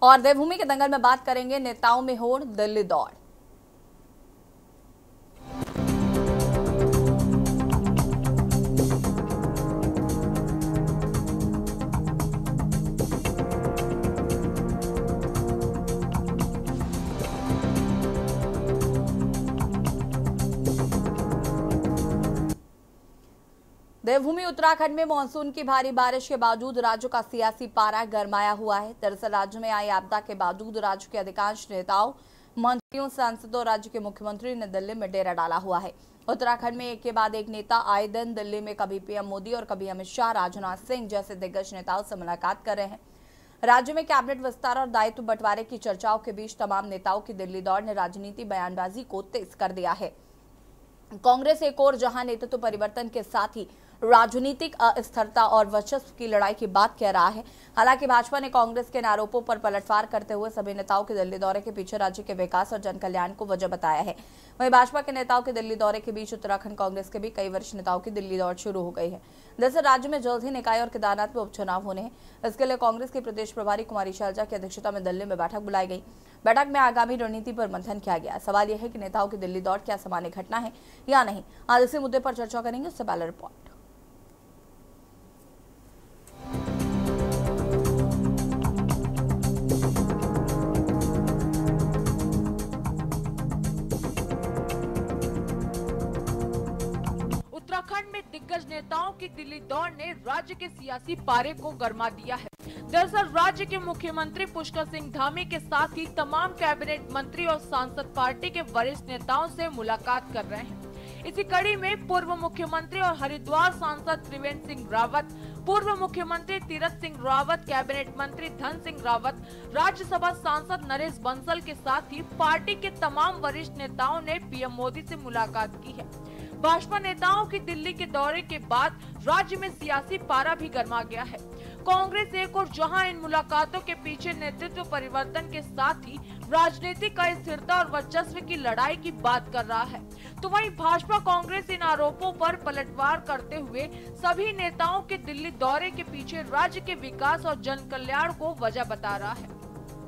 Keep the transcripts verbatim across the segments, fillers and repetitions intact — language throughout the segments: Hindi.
और देवभूमि के दंगल में बात करेंगे नेताओं में होड़ दिल्ली दौड़। देवभूमि उत्तराखंड में मानसून की भारी बारिश के बावजूद राज्य का सियासी पारा गरमाया हुआ है। दरअसल राज्य में आई आपदा के बावजूद राज्य के अधिकांश नेताओं, मंत्रियों, सांसदों, राज्य के मुख्यमंत्री ने दिल्ली में डेरा डाला हुआ है। उत्तराखंड में एक के बाद एक नेता आए दिन दिल्ली में कभी पीएम मोदी और कभी अमित शाह, राजनाथ सिंह जैसे दिग्गज नेताओं से मुलाकात कर रहे हैं। राज्य में कैबिनेट विस्तार और दायित्व बंटवारे की चर्चाओं के बीच तमाम नेताओं की दिल्ली दौड़ ने राजनीति बयानबाजी को तेज कर दिया है। कांग्रेस एक और जहां नेतृत्व परिवर्तन के साथ ही राजनीतिक अस्थिरता और वर्चस्व की लड़ाई की बात कह रहा है। हालांकि भाजपा ने कांग्रेस के आरोपों पर पलटवार करते हुए सभी नेताओं के दिल्ली दौरे के पीछे राज्य के विकास और जन कल्याण को वजह बताया है। वहीं भाजपा के नेताओं के दिल्ली दौरे के बीच उत्तराखंड कांग्रेस के भी कई वरिष्ठ नेताओं की दिल्ली दौड़ शुरू हो गई है। दरअसल राज्य में जल्द ही निकाय और केदारनाथ में उपचुनाव होने हैं। इसके लिए कांग्रेस की प्रदेश प्रभारी कुमारी शैलजा की अध्यक्षता में दिल्ली में बैठक बुलाई गई। बैठक में आगामी रणनीति पर मंथन किया गया। सवाल यह है कि नेताओं की दिल्ली दौड़ क्या सामान्य घटना है या नहीं। आज इसी मुद्दे पर चर्चा करेंगे। उससे पहले रिपोर्ट। उत्तराखंड में दिग्गज नेताओं की दिल्ली दौड़ ने राज्य के सियासी पारे को गरमा दिया है। दरअसल राज्य के मुख्यमंत्री पुष्कर सिंह धामी के साथ ही तमाम कैबिनेट मंत्री और सांसद पार्टी के वरिष्ठ नेताओं से मुलाकात कर रहे हैं। इसी कड़ी में पूर्व मुख्यमंत्री और हरिद्वार सांसद त्रिवेंद्र सिंह रावत, पूर्व मुख्यमंत्री तीरथ सिंह रावत, कैबिनेट मंत्री धन सिंह रावत, राज्यसभा सांसद नरेश बंसल के साथ ही पार्टी के तमाम वरिष्ठ नेताओं ने पीएम मोदी से मुलाकात की है। भाजपा नेताओं की दिल्ली के दौरे के बाद राज्य में सियासी पारा भी गर्मा गया है। कांग्रेस एक और जहां इन मुलाकातों के पीछे नेतृत्व परिवर्तन के साथ ही राजनीतिक अस्थिरता और वर्चस्व की लड़ाई की बात कर रहा है, तो वहीं भाजपा कांग्रेस इन आरोपों पर पलटवार करते हुए सभी नेताओं के दिल्ली दौरे के पीछे राज्य के विकास और जन कल्याण को वजह बता रहा है।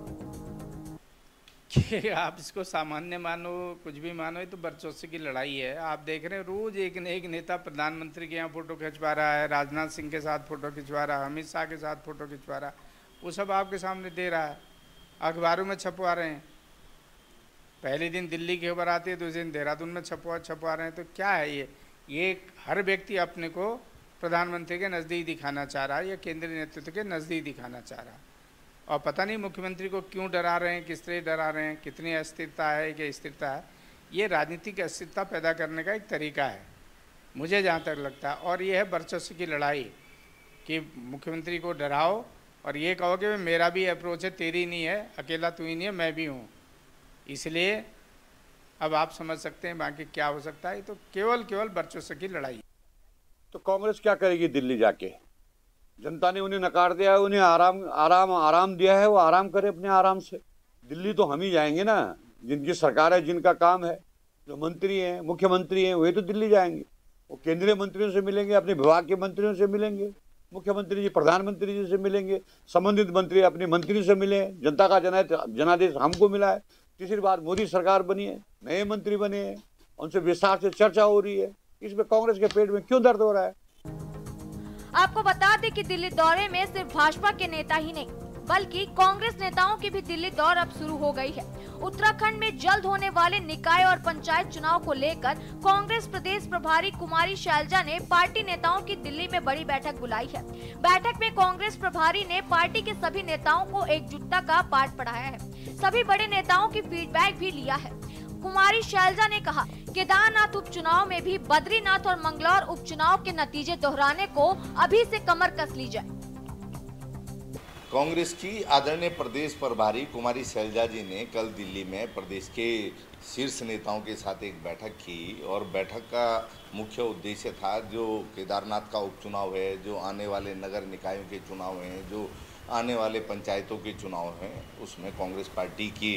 कि आप इसको सामान्य मानो, कुछ भी मानो, ये तो वर्चस्व की लड़ाई है। आप देख रहे हैं रोज एक न एक नेता प्रधानमंत्री के यहाँ फोटो खिंचवा रहा है, राजनाथ सिंह के साथ फोटो खिंचवा रहा है, अमित शाह के साथ फोटो खिंचवा रहा है, वो सब आपके सामने दे रहा है, अखबारों में छपवा रहे हैं। पहले दिन दिल्ली की खबर आती है, दूसरे दिन देहरादून में छपवा छपवा रहे हैं। तो क्या है ये ये हर व्यक्ति अपने को प्रधानमंत्री के नज़दीक दिखाना चाह रहा है या केंद्रीय नेतृत्व के नज़दीक दिखाना चाह रहा है। और पता नहीं मुख्यमंत्री को क्यों डरा रहे हैं, किस तरह डरा रहे हैं, कितनी अस्थिरता है कि स्थिरता है। ये राजनीतिक अस्थिरता पैदा करने का एक तरीका है, मुझे जहाँ तक लगता है। और ये है वर्चस्व की लड़ाई कि मुख्यमंत्री को डराओ और ये कहो कि मेरा भी अप्रोच है, तेरी नहीं है, अकेला तू ही नहीं है, मैं भी हूँ। इसलिए अब आप समझ सकते हैं बाकी क्या हो सकता है। तो केवल केवल वर्चस्व की लड़ाई। तो कांग्रेस क्या करेगी दिल्ली जाके? जनता ने उन्हें नकार दिया है, उन्हें आराम आराम आराम दिया है, वो आराम करे अपने आराम से। दिल्ली तो हम ही जाएंगे ना, जिनकी सरकार है, जिनका काम है, जो मंत्री हैं, मुख्यमंत्री हैं, वही तो दिल्ली जाएंगे। वो केंद्रीय मंत्रियों से मिलेंगे, अपने विभाग के मंत्रियों से मिलेंगे, मुख्यमंत्री जी प्रधानमंत्री जी से मिलेंगे, संबंधित मंत्री अपने मंत्री से मिले। जनता का जनादेश हमको मिला है। तीसरी बात, मोदी सरकार बनी है, नए मंत्री बने हैं, उनसे विस्तार से चर्चा हो रही है। इसमें कांग्रेस के पेट में क्यों दर्द हो रहा है? आपको बता दें कि दिल्ली दौरे में सिर्फ भाजपा के नेता ही नहीं बल्कि कांग्रेस नेताओं की भी दिल्ली दौर अब शुरू हो गई है। उत्तराखंड में जल्द होने वाले निकाय और पंचायत चुनाव को लेकर कांग्रेस प्रदेश प्रभारी कुमारी शैलजा ने पार्टी नेताओं की दिल्ली में बड़ी बैठक बुलाई है। बैठक में कांग्रेस प्रभारी ने पार्टी के सभी नेताओं को एकजुटता का पाठ पढ़ाया है। सभी बड़े नेताओं की फीडबैक भी लिया है। कुमारी शैलजा ने कहा, केदारनाथ उपचुनाव में भी बद्रीनाथ और मंगलौर उपचुनाव के नतीजे दोहराने को अभी से कमर कस ली जाए। कांग्रेस की आदरणीय प्रदेश प्रभारी कुमारी शैलजा जी ने कल दिल्ली में प्रदेश के शीर्ष नेताओं के साथ एक बैठक की और बैठक का मुख्य उद्देश्य था जो केदारनाथ का उपचुनाव है, जो आने वाले नगर निकायों के चुनाव हैं, जो आने वाले पंचायतों के चुनाव हैं, उसमें कांग्रेस पार्टी की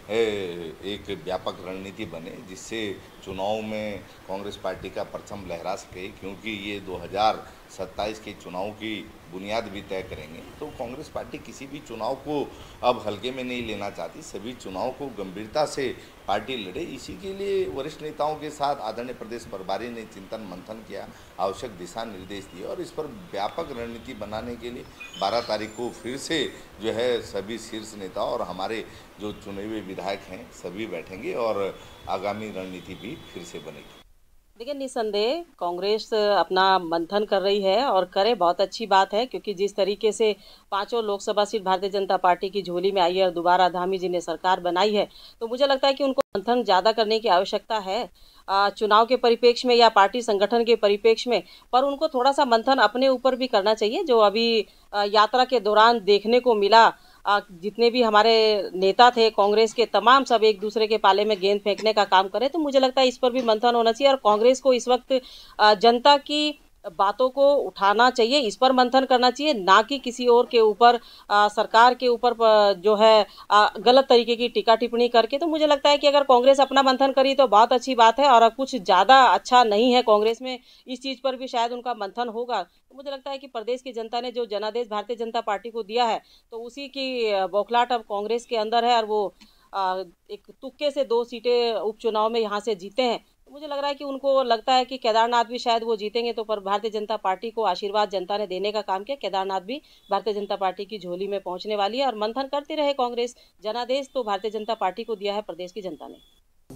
एक व्यापक रणनीति बने जिससे चुनाव में कांग्रेस पार्टी का परचम लहरा सके। क्योंकि ये दो हज़ार सत्ताईस के चुनाव की बुनियाद भी तय करेंगे। तो कांग्रेस पार्टी किसी भी चुनाव को अब हल्के में नहीं लेना चाहती, सभी चुनाव को गंभीरता से पार्टी लड़े। इसी के लिए वरिष्ठ नेताओं के साथ आदरणीय प्रदेश प्रभारी ने चिंतन मंथन किया, आवश्यक दिशा निर्देश दिए और इस पर व्यापक रणनीति बनाने के लिए बारह तारीख को फिर से जो है सभी शीर्ष नेता और हमारे जो चुने हुए विधायक हैं सभी बैठेंगे और आगामी रणनीति भी फिर से बनेगी। देखिए, निसंदेह कांग्रेस अपना मंथन कर रही है और करे, बहुत अच्छी बात है, क्योंकि जिस तरीके से पांचों लोकसभा सीट भारतीय जनता पार्टी की झोली में आई है और दोबारा धामी जी ने सरकार बनाई है, तो मुझे लगता है कि उनको मंथन ज़्यादा करने की आवश्यकता है चुनाव के परिप्रेक्ष्य में या पार्टी संगठन के परिप्रेक्ष्य में। पर उनको थोड़ा सा मंथन अपने ऊपर भी करना चाहिए। जो अभी यात्रा के दौरान देखने को मिला, जितने भी हमारे नेता थे कांग्रेस के, तमाम सब एक दूसरे के पाले में गेंद फेंकने का काम करे, तो मुझे लगता है इस पर भी मंथन होना चाहिए और कांग्रेस को इस वक्त जनता की बातों को उठाना चाहिए, इस पर मंथन करना चाहिए, ना कि किसी और के ऊपर, सरकार के ऊपर जो है आ, गलत तरीके की टीका टिप्पणी करके। तो मुझे लगता है कि अगर कांग्रेस अपना मंथन करी तो बहुत अच्छी बात है और कुछ ज़्यादा अच्छा नहीं है कांग्रेस में, इस चीज़ पर भी शायद उनका मंथन होगा। तो मुझे लगता है कि प्रदेश की जनता ने जो जनादेश भारतीय जनता पार्टी को दिया है, तो उसी की बौखलाहट अब कांग्रेस के अंदर है और वो आ, एक तुक्के से दो सीटें उपचुनाव में यहाँ से जीते हैं। तो मुझे लग रहा है कि उनको लगता है कि केदारनाथ भी शायद वो जीतेंगे, तो पर भारतीय जनता पार्टी को आशीर्वाद जनता ने देने का काम किया। केदारनाथ भी भारतीय जनता पार्टी की झोली में पहुंचने वाली है और मंथन करते रहे कांग्रेस। जनादेश तो भारतीय जनता पार्टी को दिया है प्रदेश की जनता ने।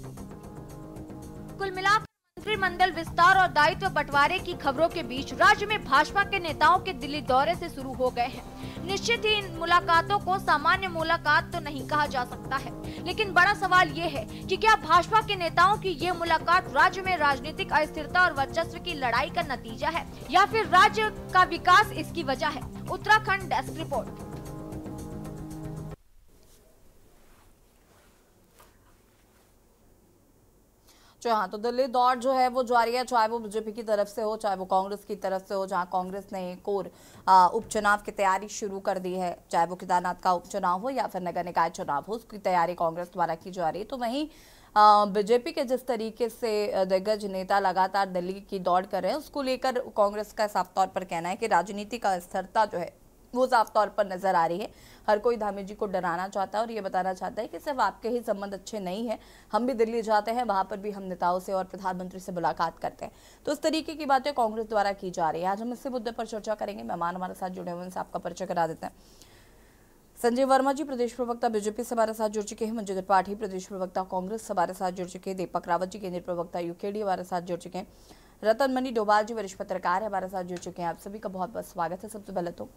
कुल मिलाकर मंत्रिमंडल विस्तार और दायित्व बंटवारे की खबरों के बीच राज्य में भाजपा के नेताओं के दिल्ली दौरे से शुरू हो गए हैं। निश्चित ही इन मुलाकातों को सामान्य मुलाकात तो नहीं कहा जा सकता है, लेकिन बड़ा सवाल ये है कि क्या भाजपा के नेताओं की ये मुलाकात राज्य में राजनीतिक अस्थिरता और वर्चस्व की लड़ाई का नतीजा है या फिर राज्य का विकास इसकी वजह है। Uttarakhand desk report. जो हाँ, तो दिल्ली दौड़ जो है वो जारी है, चाहे वो बीजेपी की तरफ से हो, चाहे वो कांग्रेस की तरफ से हो, जहां कांग्रेस ने एक और उपचुनाव की तैयारी शुरू कर दी है, चाहे वो केदारनाथ का उपचुनाव हो या फिर नगर निकाय चुनाव हो, उसकी तैयारी कांग्रेस द्वारा की जा रही है। तो वहीं बीजेपी के जिस तरीके से दिग्गज नेता लगातार दिल्ली की दौड़ कर रहे हैं, उसको लेकर कांग्रेस का साफ तौर पर कहना है कि राजनीति का स्थिरता जो है वो साफ तौर पर नजर आ रही है। हर कोई धामी जी को डराना चाहता है और ये बताना चाहता है कि सिर्फ आपके ही संबंध अच्छे नहीं हैं, हम भी दिल्ली जाते हैं, वहां पर भी हम नेताओं से और प्रधानमंत्री से मुलाकात करते हैं। तो इस तरीके की बातें कांग्रेस द्वारा की जा रही है। आज हम इसी मुद्दे पर चर्चा करेंगे। मेहमान हमारे साथ जुड़े हुए हैं, आपका परिचय करा देते हैं। संजय वर्मा जी प्रदेश प्रवक्ता बीजेपी से हमारे साथ जुड़ चुके हैं। मंजू त्रिपाठी प्रदेश प्रवक्ता कांग्रेस से हमारे साथ जुड़ चुके हैं। दीपक रावत जी केंद्रीय प्रवक्ता यूकेडी हमारे साथ जुड़ चुके हैं। रतन मनी डोभाल जी वरिष्ठ पत्रकार हमारे साथ जुड़ चुके हैं। आप सभी का बहुत बहुत स्वागत है। सबसे पहले तो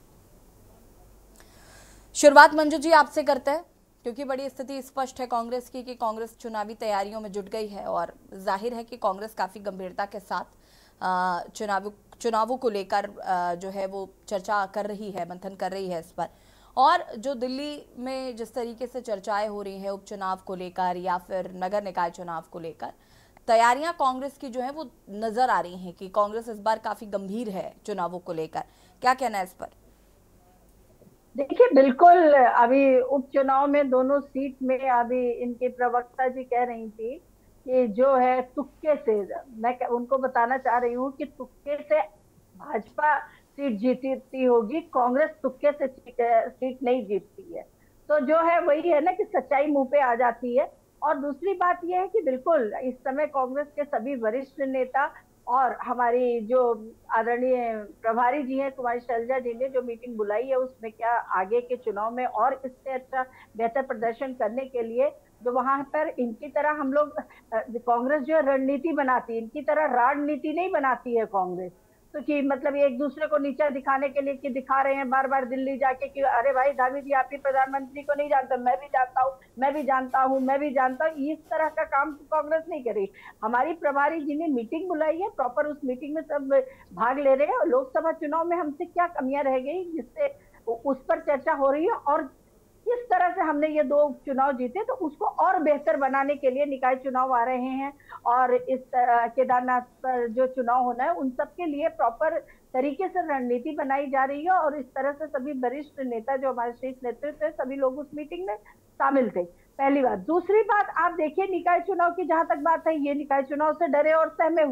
शुरुआत मंजू जी आपसे करते हैं, क्योंकि बड़ी स्थिति स्पष्ट है कांग्रेस की कि कांग्रेस चुनावी तैयारियों में जुट गई है और जाहिर है कि कांग्रेस काफी गंभीरता के साथ चुनावी चुनावों को लेकर जो है वो चर्चा कर रही है, मंथन कर रही है इस पर। और जो दिल्ली में जिस तरीके से चर्चाएं हो रही हैं उपचुनाव को लेकर या फिर नगर निकाय चुनाव को लेकर, तैयारियां कांग्रेस की जो है वो नजर आ रही हैं कि कांग्रेस इस बार काफी गंभीर है चुनावों को लेकर। क्या कहना है इस पर? देखिए, बिल्कुल अभी उपचुनाव में दोनों सीट में अभी इनके प्रवक्ता जी कह रही थी कि जो है तुक्के से, मैं उनको बताना चाह रही हूँ कि तुक्के से भाजपा सीट जीतती होगी, कांग्रेस तुक्के से सीट नहीं जीतती है। तो जो है वही है ना कि सच्चाई मुंह पे आ जाती है। और दूसरी बात यह है कि बिल्कुल इस समय कांग्रेस के सभी वरिष्ठ नेता और हमारी जो आदरणीय प्रभारी जी हैं कुमारी शैलजा जी ने जो मीटिंग बुलाई है, उसमें क्या आगे के चुनाव में और इससे अच्छा बेहतर प्रदर्शन करने के लिए जो वहां पर इनकी तरह हम लोग, कांग्रेस जो रणनीति बनाती है, इनकी तरह राजनीति नहीं बनाती है कांग्रेस। तो कि मतलब एक दूसरे को नीचा दिखाने के लिए कि दिखा रहे हैं बार बार दिल्ली जाके कि अरे भाई धामी जी आप ही प्रधानमंत्री को नहीं जानते, मैं भी जानता हूँ मैं भी जानता हूँ मैं भी जानता हूँ इस तरह का काम तो कांग्रेस नहीं करेगी। हमारी प्रभारी जी ने मीटिंग बुलाई है, प्रॉपर उस मीटिंग में सब भाग ले रहे हैं और लोकसभा चुनाव में हमसे क्या कमियां रह गई जिससे उस पर चर्चा हो रही है और किस तरह से हमने ये दो चुनाव जीते, तो उसको और बेहतर बनाने के लिए निकाय चुनाव आ रहे हैं और इस केदारनाथ पर जो चुनाव होना है उन सब के लिए प्रॉपर तरीके से रणनीति बनाई जा रही है। और इस तरह से सभी वरिष्ठ नेता जो हमारे शीर्ष नेतृत्व है सभी लोग उस मीटिंग में शामिल थे। पहली बात। दूसरी बात, आप देखिए निकाय चुनाव की जहां तक बात है, ये निकाय चुनाव से डरे और सहमे हुए हैं।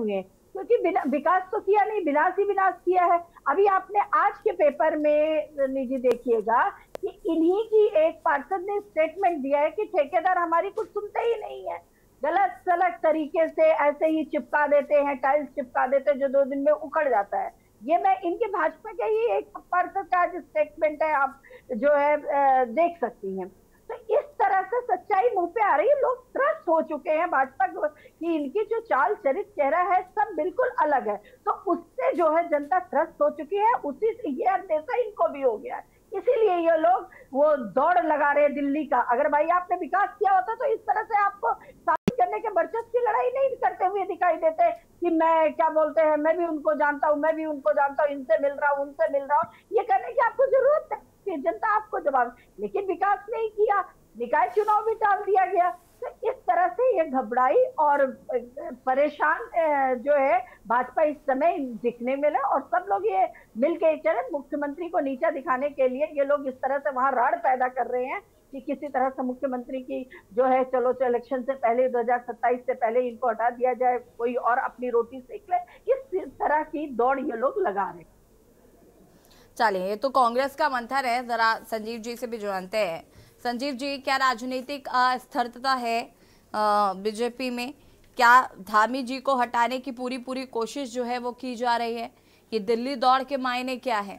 क्योंकि बिना विकास तो किया नहीं, विनाश ही विनाश किया है। अभी आपने आज के पेपर में निजी देखिएगा कि इन्हीं की एक पार्षद ने स्टेटमेंट दिया है कि ठेकेदार हमारी कुछ सुनते ही नहीं है, गलत सलत तरीके से ऐसे ही चिपका देते हैं, टाइल्स चिपका देते हैं जो दो दिन में उखड़ जाता है। ये मैं इनके भाजपा के ही एक पार्षद का आज स्टेटमेंट है, आप जो है देख सकती हैं। तो इस तरह से सच्चाई मुंह पे आ रही है, लोग त्रस्त हो चुके हैं भाजपा की, इनकी जो चाल चरित चेहरा है सब बिल्कुल अलग है। तो उससे जो है जनता त्रस्त हो चुकी है, उसी से ये अंदेशा इनको भी हो गया है, इसीलिए ये लोग वो दौड़ लगा रहे हैं दिल्ली का। अगर भाई आपने विकास किया होता तो इस तरह से आपको साबित करने के वर्चस्व की लड़ाई नहीं करते हुए दिखाई देते कि मैं क्या बोलते हैं, मैं भी उनको जानता हूँ, मैं भी उनको जानता हूँ, इनसे मिल रहा हूँ, उनसे मिल रहा हूँ, ये करने की आपको जरूरत है, जनता आपको जवाब। लेकिन विकास नहीं किया, निकाय चुनाव भी टाल दिया गया। तो इस तरह से ये घबराई और परेशान जो है भाजपा इस समय दिखने मिला, और सब लोग ये मिलके चले मुख्यमंत्री को नीचा दिखाने के लिए ये लोग इस तरह से वहां राड़ पैदा कर रहे हैं कि किसी तरह से मुख्यमंत्री की जो है चलो चलो इलेक्शन से पहले दो हजार सत्ताईस से पहले इनको हटा दिया जाए, कोई और अपनी रोटी सेक ले, इस तरह की दौड़ ये लोग लगा रहे हैं। चलिए, ये तो कांग्रेस का मंथन है, जरा संजीव जी से भी जानते हैं। संजीव जी, क्या राजनीतिक अस्थिरता है बीजेपी में? क्या धामी जी को हटाने की पूरी पूरी कोशिश जो है वो की जा रही है? ये दिल्ली दौड़ के मायने क्या है?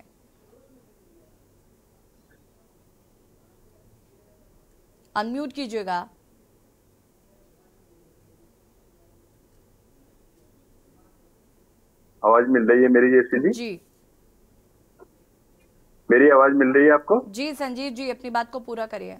अनम्यूट कीजिएगा। आवाज मिल रही है मेरी जैसी जी? जी, मेरी आवाज मिल रही है आपको? जी संजीव जी, अपनी बात को पूरा करिए।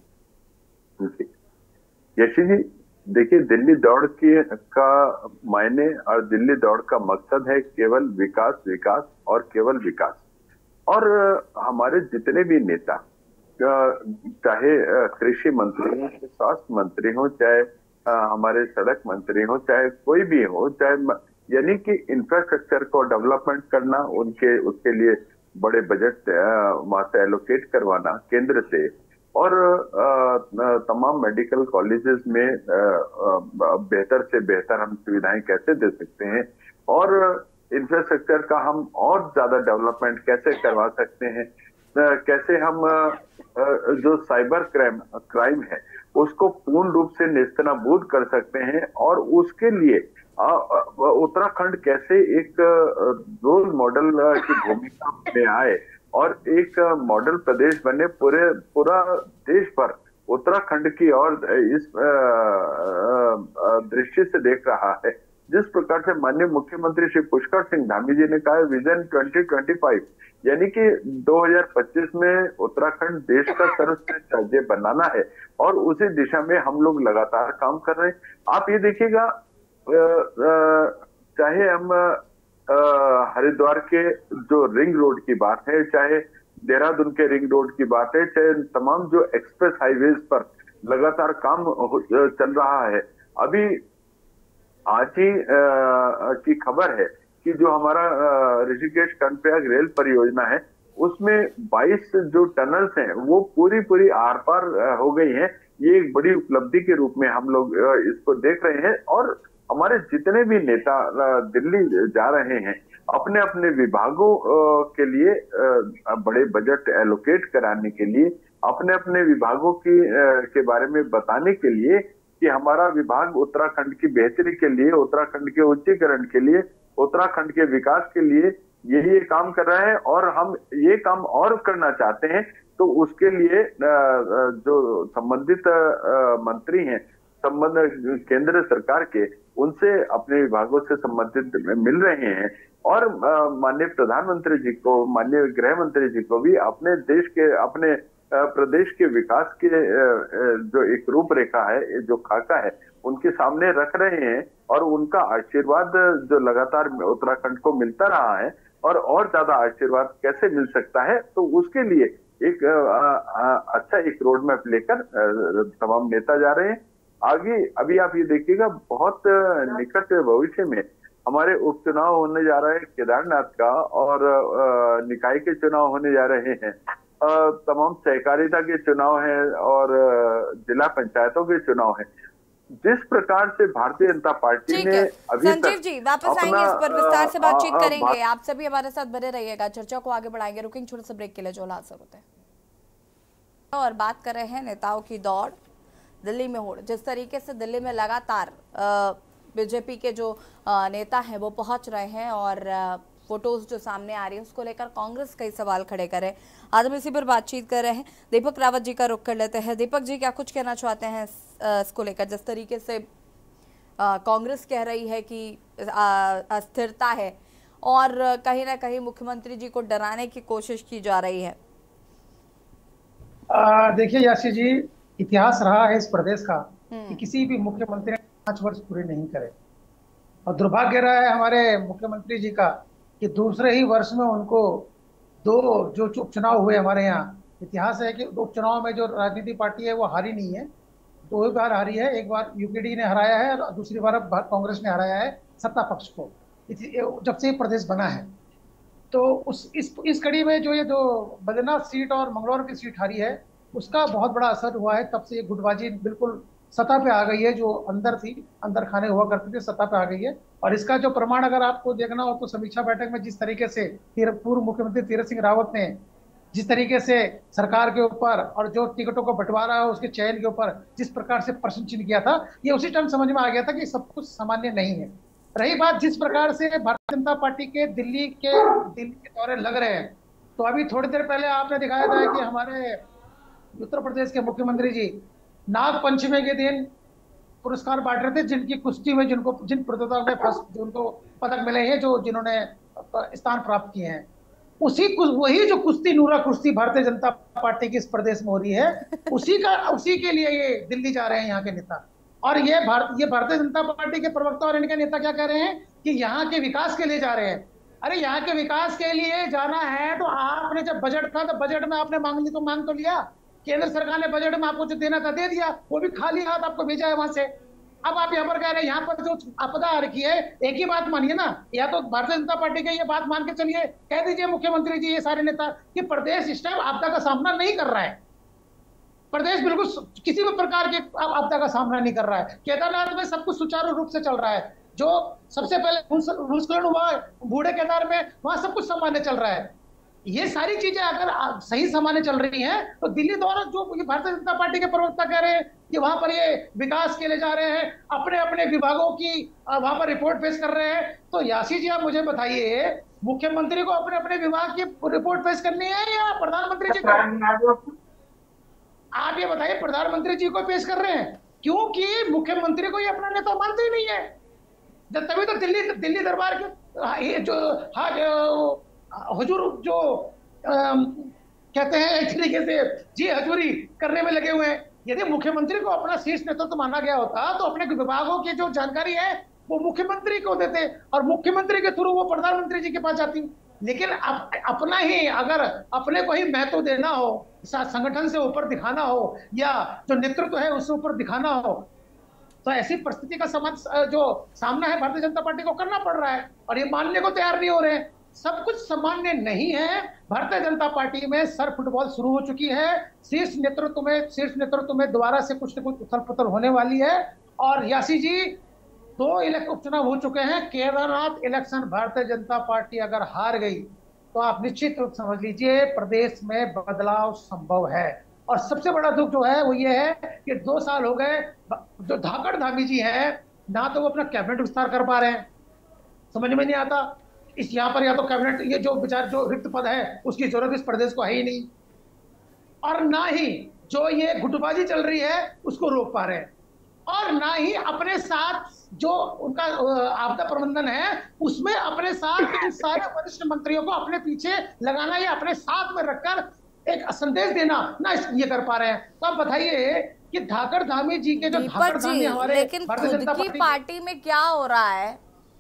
यशी जी, देखिए, दिल्ली दौड़ की का मायने और दिल्ली दौड़ का मकसद है केवल विकास, विकास और केवल विकास। और हमारे जितने भी नेता, चाहे कृषि मंत्री हो, स्वास्थ्य मंत्री हो, चाहे हमारे सड़क मंत्री हो, चाहे कोई भी हो, चाहे यानी कि इंफ्रास्ट्रक्चर को डेवलपमेंट करना, उनके उसके लिए बड़े बजट वहां से एलोकेट करवाना केंद्र से, और तमाम मेडिकल कॉलेजेस में बेहतर से बेहतर हम सुविधाएं कैसे दे सकते हैं, और इंफ्रास्ट्रक्चर का हम और ज्यादा डेवलपमेंट कैसे करवा सकते हैं, कैसे हम जो साइबर क्राइम क्राइम है उसको पूर्ण रूप से नेस्तनाबूद कर सकते हैं, और उसके लिए उत्तराखंड कैसे एक रोल मॉडल की भूमिका में आए और एक मॉडल प्रदेश बने। पूरे पूरा देश पर उत्तराखंड की और इस दृष्टि से देख रहा है। जिस प्रकार से माननीय मुख्यमंत्री श्री पुष्कर सिंह धामी जी ने कहा है विजन ट्वेंटी ट्वेंटी फाइव, यानी कि दो हज़ार पच्चीस में उत्तराखंड देश का सर्वश्रेष्ठ राज्य बनाना है, और उसी दिशा में हम लोग लगातार काम कर रहे हैं। आप ये देखिएगा, चाहे हम हरिद्वार के जो रिंग रोड की बात है, चाहे देहरादून के रिंग रोड की बात है, चाहे तमाम जो एक्सप्रेस हाईवेज पर लगातार काम चल रहा है। अभी आज ही की खबर है कि जो हमारा ऋषिकेश कर्णप्रयाग रेल परियोजना है उसमें बाईस जो टनल्स हैं वो पूरी पूरी आर पार हो गई हैं। ये एक बड़ी उपलब्धि के रूप में हम लोग इसको देख रहे हैं, और हमारे जितने भी नेता दिल्ली जा रहे हैं अपने अपने विभागों के लिए बड़े बजट एलोकेट कराने के लिए, अपने अपने विभागों की के बारे में बताने के लिए कि हमारा विभाग उत्तराखंड की बेहतरी के लिए, उत्तराखंड के उच्चीकरण के लिए, उत्तराखंड के विकास के लिए ये ये काम कर रहा है, और हम ये काम और करना चाहते हैं। तो उसके लिए जो संबंधित मंत्री हैं, संबंध केंद्र सरकार के, उनसे अपने विभागों से संबंधित मिल रहे हैं, और माननीय प्रधानमंत्री जी को, माननीय गृह मंत्री जी को भी अपने देश के, अपने प्रदेश के विकास के जो एक रूपरेखा है, जो खाका है, उनके सामने रख रहे हैं, और उनका आशीर्वाद जो लगातार उत्तराखंड को मिलता रहा है, और और ज्यादा आशीर्वाद कैसे मिल सकता है, तो उसके लिए एक आ, आ, अच्छा एक रोड मैप लेकर तमाम नेता जा रहे हैं आगे। अभी आप ये देखिएगा, बहुत निकट भविष्य में हमारे उपचुनाव होने जा रहा है केदारनाथ का, और निकाय के चुनाव होने जा रहे हैं, तमाम सहकारिता के चुनाव हैं, और जिला पंचायतों के चुनाव हैं। जिस प्रकार से भारतीय जनता पार्टी ने अभी संजीव जी वापस आएंगे, इस पर विस्तार से बातचीत करेंगे। आप सभी हमारे साथ बने रहिएगा, चर्चा को आगे बढ़ाएंगे। रुकेंगे छोटे से ब्रेक के लिए जो हादसा होते हैं और बात कर रहे हैं नेताओं की दौड़, दिल्ली में होड़। जिस तरीके से दिल्ली में लगातार बीजेपी के जो नेता हैं वो पहुंच रहे हैं और फोटोज जो सामने आ रही है उसको लेकर कांग्रेस कई सवाल खड़े कर रहे हैं। आज हम इसी पर बातचीत कर रहे हैं। दीपक रावत जी का रुख कर लेते हैं। दीपक जी, क्या कुछ कहना चाहते हैं इसको लेकर, जिस तरीके से कांग्रेस कह रही है कि अस्थिरता है और कहीं ना कहीं मुख्यमंत्री जी को डराने की कोशिश की जा रही है? देखिए याशी जी, इतिहास रहा है इस प्रदेश का कि किसी भी मुख्यमंत्री ने पांच वर्ष पूरे नहीं करे, और दुर्भाग्य रहा है हमारे मुख्यमंत्री जी का कि दूसरे ही वर्ष में उनको दो जो उपचुनाव हुए हमारे यहाँ, इतिहास है कि दो उपचुनाव में जो राजनीतिक पार्टी है वो हारी नहीं है, दो बार हारी है। एक बार यूकेडी ने हराया है और दूसरी बार कांग्रेस ने हराया है सत्ता पक्ष को, जब से प्रदेश बना है। तो उस इस इस कड़ी में जो ये जो बद्रीनाथ सीट और मंगलौर की सीट हारी है उसका बहुत बड़ा असर हुआ है। तब से ये गुटबाजी बिल्कुल सतह पे आ गई है, जो अंदर थी, अंदर खाने हुआ करती थी, सतह पे आ गई है। और इसका जो प्रमाण अगर आपको देखना हो तो समीक्षा बैठक में जिस तरीके से पूर्व मुख्यमंत्री तीरथ सिंह रावत ने जिस तरीके से सरकार के ऊपर और जो टिकटों को बंटवारा है उसके चयन के ऊपर जिस प्रकार से प्रश्न चिन्ह किया था, ये उसी टाइम समझ में आ गया था कि सब कुछ सामान्य नहीं है। रही बात जिस प्रकार से भारतीय जनता पार्टी के दिल्ली के दिल्ली के दौरे लग रहे हैं, तो अभी थोड़ी देर पहले आपने दिखाया था कि हमारे उत्तर प्रदेश के मुख्यमंत्री जी नाग पंचमी के दिन पुरस्कार बांट रहे थे, जिनकी कुश्ती में जिनको जिन प्रतियोगिताओं में फर्स्ट जिनको पदक मिले हैं, जो जिन्होंने स्थान प्राप्त किए हैं, उसी वही जो कुश्ती नूरा कुश्ती भारतीय जनता पार्टी की इस प्रदेश में हो रही है, उसी का उसी के लिए ये दिल्ली जा रहे हैं यहाँ के नेता। और ये भारत ये भारतीय जनता पार्टी के प्रवक्ता और इनके नेता क्या कह रहे हैं कि यहाँ के विकास के लिए जा रहे हैं। अरे यहाँ के विकास के लिए जाना है तो आपने जब बजट था तो बजट में आपने मांग ली तो मांग तो लिया, केंद्र सरकार ने बजट में आपको जो देना था दे दिया, वो भी खाली हाथ आपको भेजा है वहां से। अब आप यहाँ पर कह रहे हैं यहाँ पर जो आपदा आ रखी है, एक ही बात मानिए ना, या तो भारतीय जनता पार्टी के ये बात मान के चलिए, कह दीजिए मुख्यमंत्री जी ये सारे नेता कि प्रदेश इस टाइम आपदा का सामना नहीं कर रहा है, प्रदेश बिल्कुल किसी भी प्रकार के आपदा का सामना नहीं कर रहा है। केदारनाथ में सब कुछ सुचारू रूप से चल रहा है, जो सबसे पहले भूस्खलन हुआ बूढ़े केदार में, वहां सब कुछ सामान्य चल रहा है। ये सारी चीजें अगर सही सामान्य चल रही हैं तो दिल्ली द्वारा जो भारतीय जनता पार्टी के प्रवक्ता कह रहे हैं कि वहां पर ये विकास के लिए जा रहे हैं, अपने अपने विभागों की वहां पर रिपोर्ट पेश कर रहे हैं, तो यासी जी आप मुझे बताइए मुख्यमंत्री को अपने अपने विभाग की रिपोर्ट पेश करनी है या प्रधानमंत्री जी को? आप ये बताइए, प्रधानमंत्री जी को पेश कर रहे हैं, क्योंकि मुख्यमंत्री को ये अपना नेता मानते ही नहीं है। तभी तो दिल्ली दिल्ली दरबार के जो हाँ हुजूर जो आ, कहते हैं एक तरीके से जी हजूरी करने में लगे हुए हैं। यदि मुख्यमंत्री को अपना शीर्ष नेतृत्व माना गया होता तो अपने विभागों की जो जानकारी है वो मुख्यमंत्री को देते और मुख्यमंत्री के थ्रू वो प्रधानमंत्री जी के पास जाती। लेकिन अप, अपना ही अगर अपने को ही महत्व देना हो, संगठन से ऊपर दिखाना हो या जो नेतृत्व है उससे ऊपर दिखाना हो, तो ऐसी परिस्थिति का समझ जो सामना है भारतीय जनता पार्टी को करना पड़ रहा है और ये मानने को तैयार नहीं हो रहे हैं। सब कुछ सामान्य नहीं है। भारतीय जनता पार्टी में सर फुटबॉल शुरू हो चुकी है। शीर्ष नेतृत्व में शीर्ष नेतृत्व में दोबारा से कुछ न कुछ उथल पुथल होने वाली है। और यासी जी, दो उपचुनाव हो चुके हैं, केदारनाथ इलेक्शन भारतीय जनता पार्टी अगर हार गई तो आप निश्चित रूप समझ लीजिए प्रदेश में बदलाव संभव है। और सबसे बड़ा दुख जो है वो ये है कि दो साल हो गए, जो धाकड़ धामी जी है ना तो वो अपना कैबिनेट विस्तार कर पा रहे हैं, समझ में नहीं आता। इस यहाँ पर या तो कैबिनेट ये जो विचार जो रिक्त पद है उसकी जरूरत इस प्रदेश को है ही नहीं, और ना ही जो ये गुटबाजी चल रही है उसको रोक पा रहे हैं, और ना ही अपने साथ जो उनका आपदा प्रबंधन है उसमें अपने साथ सारे वरिष्ठ मंत्रियों को अपने पीछे लगाना या अपने साथ में रखकर एक संदेश देना ना ये कर पा रहे हैं। तो आप बताइए कि धाकड़ धामी जी के जो धाकड़ धामी हमारे लेकिन खुद की पार्टी में क्या हो रहा है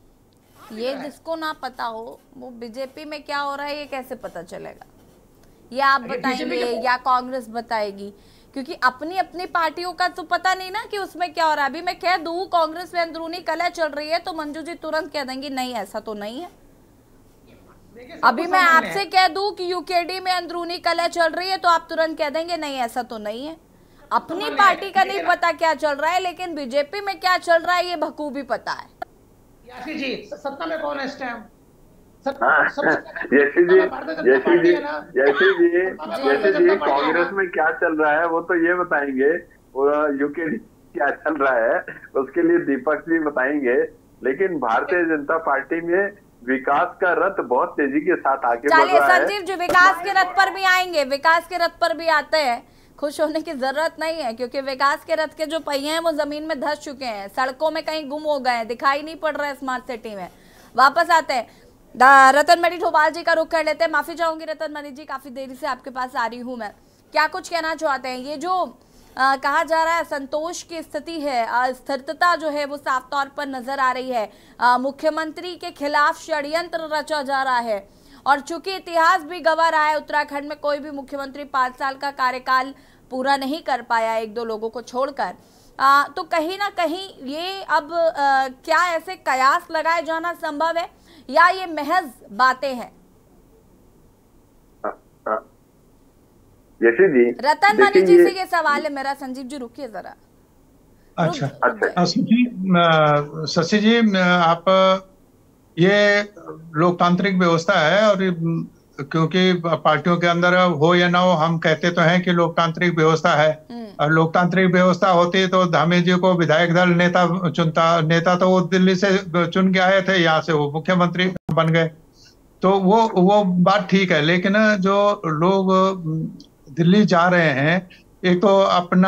ये जिसको ना पता हो, वो बीजेपी में क्या हो रहा है ये कैसे पता चलेगा? या आप बताएंगे या कांग्रेस बताएगी? क्योंकि अपनी अपनी पार्टियों का तो पता नहीं ना कि उसमें क्या हो रहा है। अभी मैं कह दूं कांग्रेस में अंदरूनी कलह चल रही है तो मंजू जी तुरंत कह देंगी नहीं ऐसा तो नहीं है। अभी मैं आपसे कह दूं कि यूकेडी में अंदरूनी कलह चल रही है तो आप तुरंत कह देंगे नहीं ऐसा तो नहीं है। अपनी पार्टी का नहीं पता क्या चल रहा है, लेकिन बीजेपी में क्या चल रहा है ये बखूबी पता है। यासी जी, सत्ता में कौन है इस टाइम? यशी जी, यशी जी, यशी जी, यशी जी, कांग्रेस में क्या चल रहा है वो तो ये बताएंगे, यूके क्या चल रहा है उसके लिए दीपक जी बताएंगे, लेकिन भारतीय जनता पार्टी में विकास का रथ बहुत तेजी के साथ आगे बढ़ रहा है। संजीव जी, विकास के रथ पर भी आएंगे, विकास के रथ पर भी आते हैं। खुश होने की जरूरत नहीं है, क्योंकि विकास के रथ के जो पहिए हैं वो जमीन में धंस चुके हैं, सड़कों में कहीं गुम हो गए हैं, दिखाई नहीं पड़ रहा है स्मार्ट सिटी में। वापस आते हैं, रतन मणि ठोबाल जी का रुख कर लेते हैं। माफी चाहूंगी रतन मणि जी, काफी देरी से आपके पास आ रही हूं मैं। क्या कुछ कहना चाहते हैं? ये जो आ, कहा जा रहा है संतोष की स्थिति है, अस्थिरता जो है वो साफ तौर पर नजर आ रही है। आ, मुख्यमंत्री के खिलाफ षड्यंत्र रचा जा रहा है, और चूंकि इतिहास भी गवाह रहा है, उत्तराखंड में कोई भी मुख्यमंत्री पांच साल का कार्यकाल पूरा नहीं कर पाया, एक दो लोगों को छोड़कर। आ, तो कहीं ना कहीं ये अब आ, क्या ऐसे कयास लगाए जाना संभव है, या ये महज बातें हैं? यशी जी, रतन मणि जी से ये सवाल है मेरा। संजीव जी रुकिए जरा। अच्छा अच्छा शशि जी, आप, ये लोकतांत्रिक व्यवस्था है, और क्योंकि पार्टियों के अंदर हो या ना हो, हम कहते तो हैं कि लोकतांत्रिक व्यवस्था है, और लोकतांत्रिक व्यवस्था होती तो धामी जी को विधायक दल नेता चुनता, नेता तो वो दिल्ली से चुन के आए थे, यहाँ से वो मुख्यमंत्री बन गए, तो वो वो बात ठीक है। लेकिन जो लोग दिल्ली जा रहे हैं, एक तो अपना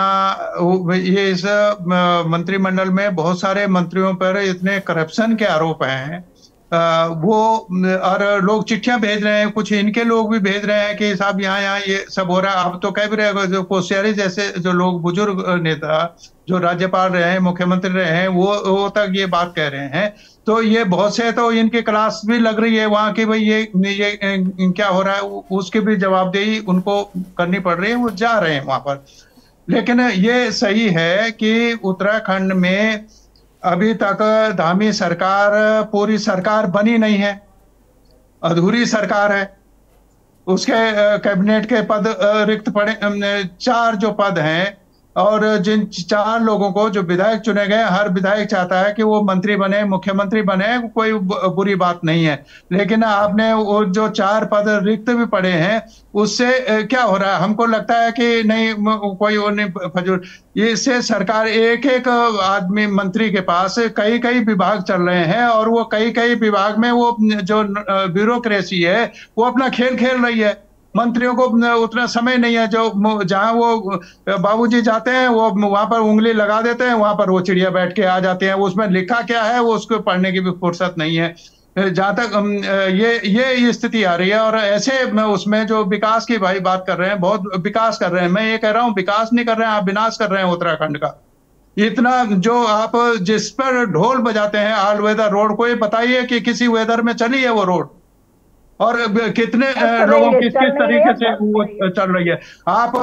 ये इस मंत्रिमंडल में बहुत सारे मंत्रियों पर इतने करप्शन के आरोप हैं, आ, वो और लोग चिट्ठियां भेज रहे हैं, कुछ इनके लोग भी भेज रहे हैं कि साहब यहाँ यहाँ ये सब हो रहा है। आप तो कह भी रहे, जो कोश्यारी जैसे जो लोग बुजुर्ग नेता जो राज्यपाल रहे हैं, मुख्यमंत्री रहे हैं, वो वो तक ये बात कह रहे हैं। तो ये बहुत से तो इनकी क्लास भी लग रही है वहाँ की, भाई ये ये क्या हो रहा है, उसकी भी जवाबदेही उनको करनी पड़ रही है, वो जा रहे हैं वहां पर। लेकिन ये सही है कि उत्तराखंड में अभी तक धामी सरकार पूरी सरकार बनी नहीं है, अधूरी सरकार है। उसके कैबिनेट के पद रिक्त पड़े, चार जो पद हैं, और जिन चार लोगों को जो विधायक चुने गए, हर विधायक चाहता है कि वो मंत्री बने, मुख्यमंत्री बने, कोई बुरी बात नहीं है। लेकिन आपने वो जो चार पद रिक्त भी पड़े हैं, उससे क्या हो रहा है? हमको लगता है कि नहीं, कोई वो नहीं फजूल, इससे सरकार एक एक आदमी मंत्री के पास कई कई विभाग चल रहे हैं, और वो कई कई विभाग में वो जो ब्यूरोक्रेसी है वो अपना खेल खेल रही है। मंत्रियों को उतना समय नहीं है, जो जहां वो बाबूजी जाते हैं वो वहां पर उंगली लगा देते हैं, वहां पर वो चिड़िया बैठ के आ जाते हैं, उसमें लिखा क्या है वो उसको पढ़ने की भी फुर्सत नहीं है। जहां तक ये ये स्थिति आ रही है, और ऐसे उसमें जो विकास की भाई बात कर रहे हैं, बहुत विकास कर रहे हैं, मैं ये कह रहा हूँ विकास नहीं कर रहे हैं आप, विनाश कर रहे हैं उत्तराखंड का। इतना जो आप जिस पर ढोल बजाते हैं, ऑल वेदर रोड, को ये बताइए कि किसी वेदर में चली है वो रोड, और कितने लोगों की किस तरीके से वो चल रही है। आप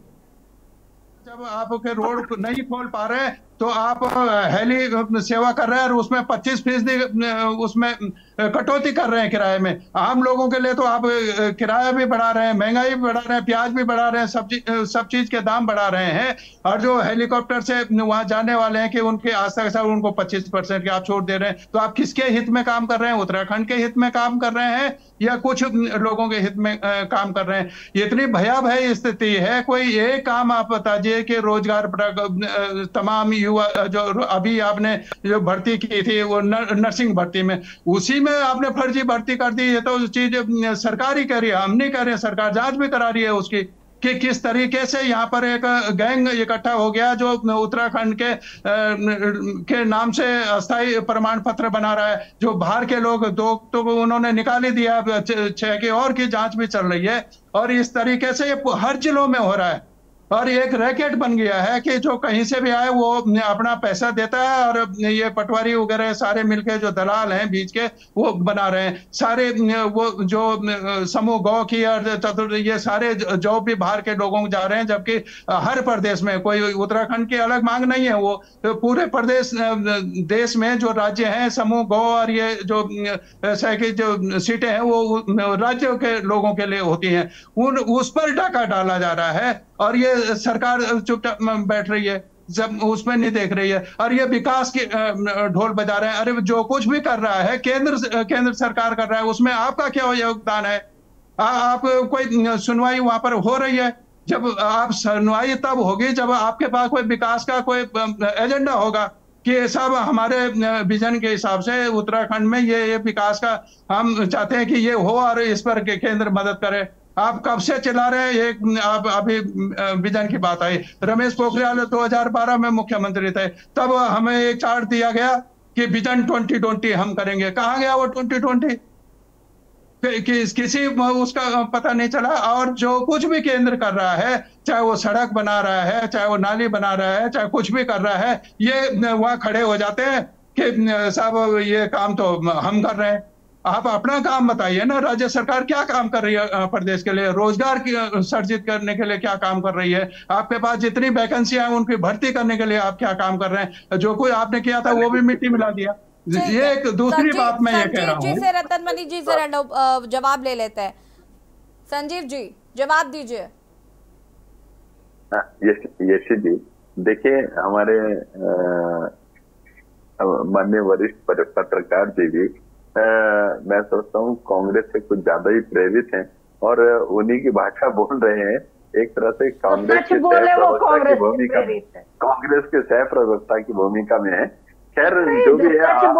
जब आपके रोड नहीं खोल पा रहे हैं तो आप हेली सेवा कर रहे हैं, और उसमें पच्चीस फीसदी उसमें कटौती कर रहे हैं किराए में। आम लोगों के लिए तो आप किराया भी बढ़ा रहे हैं, महंगाई भी बढ़ा रहे हैं, प्याज भी बढ़ा रहे हैं, सब चीज सब चीज के दाम बढ़ा रहे हैं। और जो हेलीकॉप्टर से वहां जाने वाले हैं कि उनके आस्था के साथ उनको पच्चीस परसेंट की आप छूट दे रहे हैं, तो आप किसके हित में काम कर रहे हैं? उत्तराखंड के हित में काम कर रहे हैं या कुछ लोगों के हित में काम कर रहे हैं? इतनी भयावह स्थिति है, कोई एक काम आप बताइए कि रोजगार तमाम युवा जो अभी आपने जो भर्ती की थी वो नर्सिंग भर्ती में, उसी में आपने फर्जी भर्ती कर दी। ये तो चीज सरकार ही कह रही है, हम नहीं कह रहे हैं, सरकार जांच भी करा रही है उसकी कि किस तरीके से यहाँ पर एक गैंग इकट्ठा हो गया जो उत्तराखंड के के नाम से अस्थायी प्रमाण पत्र बना रहा है। जो बाहर के लोग दो तो उन्होंने निकाल ही दिया, छह की और की जांच भी चल रही है, और इस तरीके से ये हर जिलों में हो रहा है। और एक रैकेट बन गया है कि जो कहीं से भी आए वो अपना पैसा देता है, और ये पटवारी वगैरह सारे मिलके जो दलाल हैं बीच के वो बना रहे हैं। सारे वो जो समूह गौ की और चतुर्थ ये सारे जॉब भी बाहर के लोगों को जा रहे हैं, जबकि हर प्रदेश में, कोई उत्तराखंड की अलग मांग नहीं है, वो पूरे प्रदेश देश में जो राज्य हैं समूह गौ और ये जो की जो सीटें हैं वो राज्यों के लोगों के लिए होती हैं, उन उस पर डाका डाला जा रहा है। और ये ये सरकार चुपचाप बैठ रही है, जब उसमें नहीं देख रही है, और ये विकास की ढोल बजा रहे हैं। अरे जो कुछ भी कर रहा है केंद्र केंद्र सरकार कर रहा है, उसमें आपका क्या योगदान है? आ, आप कोई सुनवाई वहां पर हो रही है? जब आप सुनवाई तब होगी जब आपके पास कोई विकास का कोई एजेंडा होगा कि सब हमारे विजन के हिसाब से उत्तराखंड में ये ये विकास का हम चाहते हैं कि ये हो और इस पर केंद्र मदद करे। आप कब से चला रहे हैं? एक आप अभी विजन की बात आई, रमेश पोखरियाल दो हज़ार बारह में मुख्यमंत्री थे, तब हमें एक चार्ट दिया गया कि विजन ट्वेंटी ट्वेंटी हम करेंगे। कहाँ गया वो ट्वेंटी ट्वेंटी? कि किसी उसका पता नहीं चला। और जो कुछ भी केंद्र कर रहा है, चाहे वो सड़क बना रहा है, चाहे वो नाली बना रहा है, चाहे कुछ भी कर रहा है, ये वहां खड़े हो जाते हैं कि साहब ये काम तो हम कर रहे हैं। आप अपना काम बताइए ना। राज्य सरकार क्या काम कर रही है प्रदेश के लिए? रोजगार की सर्जित करने के लिए क्या काम कर रही है? आपके पास जितनी वैकेंसियां हैं उनकी भर्ती करने के लिए आप क्या काम कर रहे हैं? जो कोई आपने किया था वो भी मिट्टी मिला दिया। ये एक दूसरी बात मैं ये कह रहा हूँ। जी से रतनमणि जी से जवाब ले लेते हैं। संजीव जी जवाब दीजिए। यशी जी देखिए, हमारे माननीय वरिष्ठ पत्रकार जी भी आ, मैं सोचता हूँ कांग्रेस से कुछ ज्यादा ही प्रेरित हैं और उन्हीं की भाषा बोल रहे हैं। एक तरह से कांग्रेस के सह प्रवक्ता की भूमिका कांग्रेस के सह प्रवक्ता की भूमिका में है। खैर जो भी है,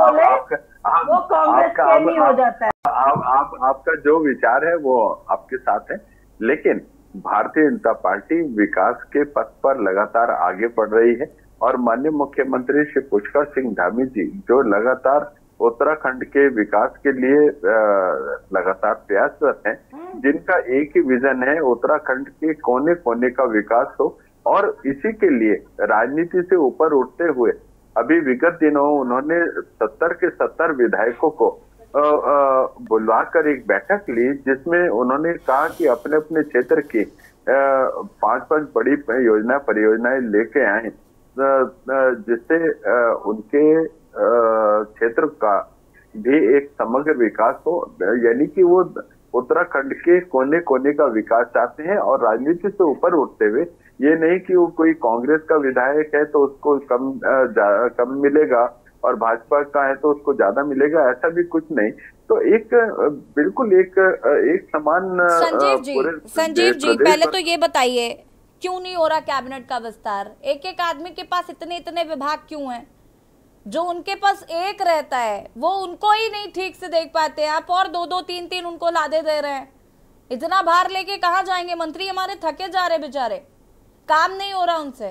आपका जो विचार है वो आपके साथ है, लेकिन भारतीय जनता पार्टी विकास के पथ पर लगातार आगे बढ़ रही है और माननीय मुख्यमंत्री श्री पुष्कर सिंह धामी जी जो लगातार उत्तराखंड के विकास के लिए लगातार प्रयासरत हैं, जिनका एक ही विजन है उत्तराखंड के कोने कोने का विकास हो, और इसी के लिए राजनीति से ऊपर उठते हुए अभी विगत दिनों उन्होंने सत्तर के सत्तर विधायकों को बुलवा कर एक बैठक ली, जिसमें उन्होंने कहा कि अपने अपने क्षेत्र की पांच पांच बड़ी योजना परियोजनाएं लेके आए, जिससे उनके क्षेत्र का भी एक समग्र विकास हो। यानी कि वो उत्तराखंड के कोने कोने का विकास चाहते हैं और राजनीति से ऊपर उठते हुए, ये नहीं कि वो कोई कांग्रेस का विधायक है तो उसको कम कम मिलेगा और भाजपा का है तो उसको ज्यादा मिलेगा, ऐसा भी कुछ नहीं। तो एक बिल्कुल एक एक समान। संजीव जी संजीव जी पहले तो ये बताइए क्यों नहीं हो रहा कैबिनेट का विस्तार? एक एक आदमी के पास इतने इतने विभाग क्यों हैं? जो उनके पास एक रहता है वो उनको ही नहीं ठीक से देख पाते हैं, आप और दो दो तीन तीन उनको लादे दे रहे हैं। इतना भार लेके कहाँ जाएंगे? मंत्री हमारे थके जा रहे बेचारे, काम नहीं हो रहा उनसे।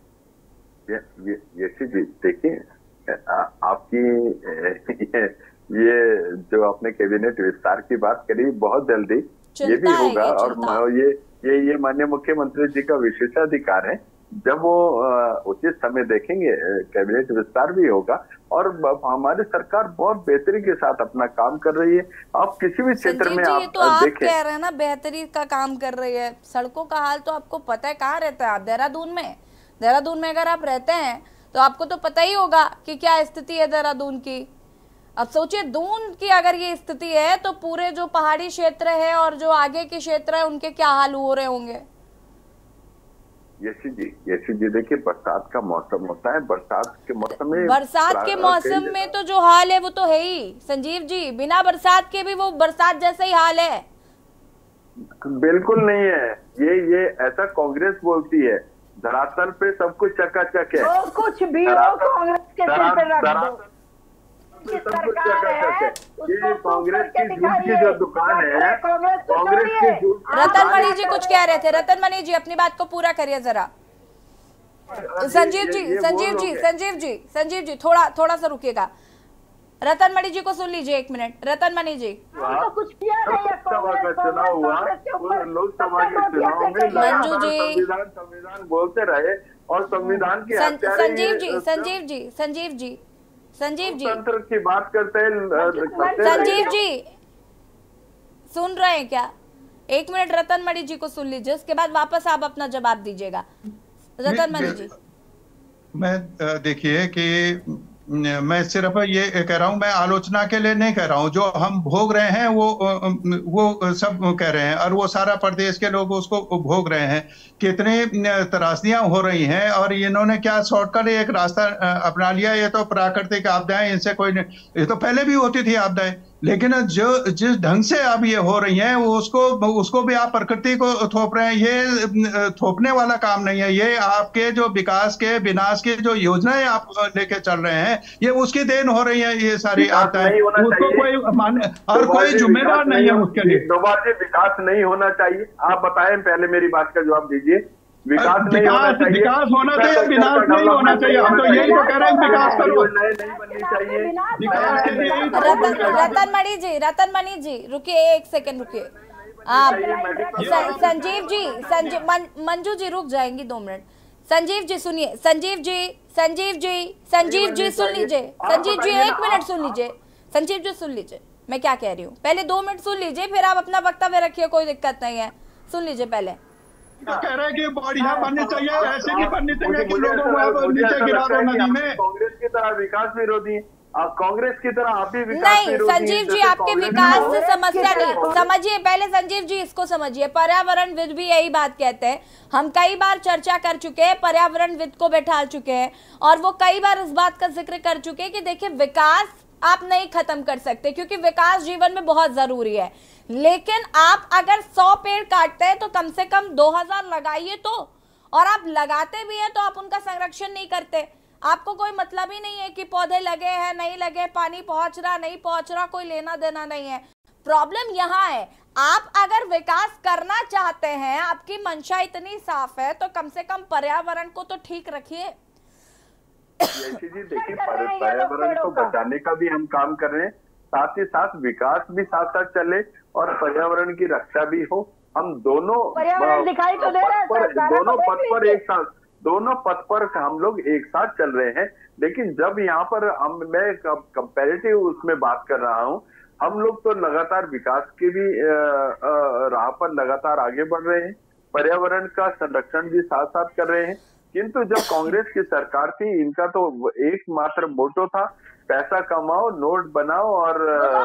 ये ये जी देखिए, आपकी ये, ये जो आपने कैबिनेट विस्तार की बात करी, बहुत जल्दी ये भी होगा और ये ये ये माननीय मुख्यमंत्री जी का विशेषाधिकार है। जब वो उचित समय देखेंगे कैबिनेट विस्तार भी होगा और हमारी सरकार बहुत बेहतरी के साथ अपना काम कर रही है। आप किसी भी क्षेत्र में आप तो आप कह रहे हैं ना बेहतरी का काम कर रही है। सड़कों का हाल तो आपको पता है, कहाँ रहते हैं आप? देहरादून में। देहरादून में अगर आप रहते हैं तो आपको तो पता ही होगा कि क्या स्थिति है देहरादून की। अब सोचिए दून की अगर ये स्थिति है तो पूरे जो पहाड़ी क्षेत्र है और जो आगे के क्षेत्र है उनके क्या हाल हो रहे होंगे। यशी जी यशी जी देखिए, बरसात का मौसम होता है, बरसात के मौसम में बरसात के मौसम में तो जो हाल है वो तो है ही संजीव जी, बिना बरसात के भी वो बरसात जैसा ही हाल है। बिल्कुल नहीं है, ये ये ऐसा कांग्रेस बोलती है। धरातल पे सब कुछ चकाचक है, जो कुछ भी हो कांग्रेस के सिर पे रख दो। सरकार है, ये कांग्रेस की झूठ की जो दुकान है, कांग्रेस की झूठ। रतनमणि जी कुछ कह रहे थे, रतनमणि जी अपनी बात को पूरा करिए जरा। संजीव जी संजीव जी संजीव जी संजीव जी थोड़ा थोड़ा सा रुकिएगा। रतनमणि जी को सुन लीजिए एक मिनट। रतनमणि जी तो कुछ किया नहीं है, चुनाव हुआ, लोकसभा के चुनाव में मंजू जी संविधान संविधान बोलते रहे और संविधान के संजीव जी संजीव जी संजीव जी संजीव जी तंत्र की बात करते हैं। संजीव जी सुन रहे हैं क्या? एक मिनट रतनमणि जी को सुन लीजिए, उसके बाद वापस आप अपना जवाब दीजिएगा। रतनमणि जी मैं देखिए कि मैं सिर्फ ये कह रहा हूं, मैं आलोचना के लिए नहीं कह रहा हूं। जो हम भोग रहे हैं वो वो सब कह रहे हैं, और वो सारा प्रदेश के लोग उसको भोग रहे हैं। कितनी त्रासदियां हो रही हैं, और इन्होंने क्या शॉर्टकट एक रास्ता अपना लिया। ये तो प्राकृतिक आपदाएं, इनसे कोई नहीं, ये तो पहले भी होती थी आपदाएं, लेकिन जो जिस ढंग से अब ये हो रही हैं वो उसको उसको भी आप प्रकृति को थोप रहे हैं। ये थोपने वाला काम नहीं है, ये आपके जो विकास के विनाश के जो योजनाएं आप लेके चल रहे हैं, ये उसकी देन हो रही है। ये सारी आपदाएं, उसको कोई मान और कोई जिम्मेदार नहीं है उसके लिए। दोबारा विकास नहीं होना चाहिए। आप बताएं, पहले मेरी बात का जवाब दीजिए। विकास नहीं होना चाहिए, विकास होना चाहिए, विनाश नहीं होना चाहिए। हम तो यही तो कह रहे हैं, विकास करो, नहीं बननी चाहिए। विकास के लिए। रतन मणि जी, रतन मणि जी रुकिए, एक सेकंड रुकिए। संजीव जी, संजीव मंजू जी रुक जाएंगी दो मिनट। संजीव जी सुनिए, संजीव जी, संजीव जी, संजीव जी सुन लीजिए, संजीव जी एक मिनट सुन लीजिए, संजीव जी सुन लीजिए मैं क्या कह रही हूँ। पहले दो मिनट सुन लीजिए, फिर आप अपना वक्तव्य रखिए, कोई दिक्कत नहीं है। सुन लीजिए पहले। तो कह रहे हैं कि बढ़िया बननी चाहिए, ऐसे नहीं बननी चाहिए कि लोगों को नीचे गिरा दो नदी में। कांग्रेस की तरह विकास विरोधी, कांग्रेस की तरह आप भी विकास नहीं संजीव जी, आपके विकास से समस्या नहीं, समझिए पहले संजीव जी इसको समझिए। पर्यावरणविद भी यही बात कहते हैं, हम कई बार चर्चा कर चुके हैं, पर्यावरणविद को बैठा चुके हैं, और वो कई बार इस बात का जिक्र कर चुके हैं कि देखिए विकास आप नहीं खत्म कर सकते, क्योंकि विकास जीवन में बहुत जरूरी है। लेकिन आप अगर सौ पेड़ काटते हैं तो कम से कम दो हजार लगाइए तो, और आप लगाते भी हैं तो आप उनका संरक्षण नहीं करते। आपको कोई मतलब ही नहीं है कि पौधे लगे हैं नहीं लगे, पानी पहुंच रहा नहीं पहुंच रहा, कोई लेना देना नहीं है। प्रॉब्लम यहाँ है, आप अगर विकास करना चाहते हैं, आपकी मंशा इतनी साफ है, तो कम से कम पर्यावरण को तो ठीक रखिए। जी देखिए, पर्यावरण को बचाने का भी हम काम कर रहे हैं, साथ ही साथ विकास भी साथ साथ चले और पर्यावरण की रक्षा भी हो। हम दोनों दिखाई तो दे रहा है, दोनों पथ पर एक साथ दोनों पथ पर हम लोग एक साथ चल रहे हैं। लेकिन जब यहाँ पर हम मैं कंपैरेटिव उसमें बात कर रहा हूँ, हम लोग तो लगातार विकास की भी राह पर लगातार आगे बढ़ रहे हैं, पर्यावरण का संरक्षण भी साथ साथ कर रहे हैं। किंतु जब कांग्रेस की सरकार थी, इनका तो एकमात्र मोटो था पैसा कमाओ, नोट बनाओ और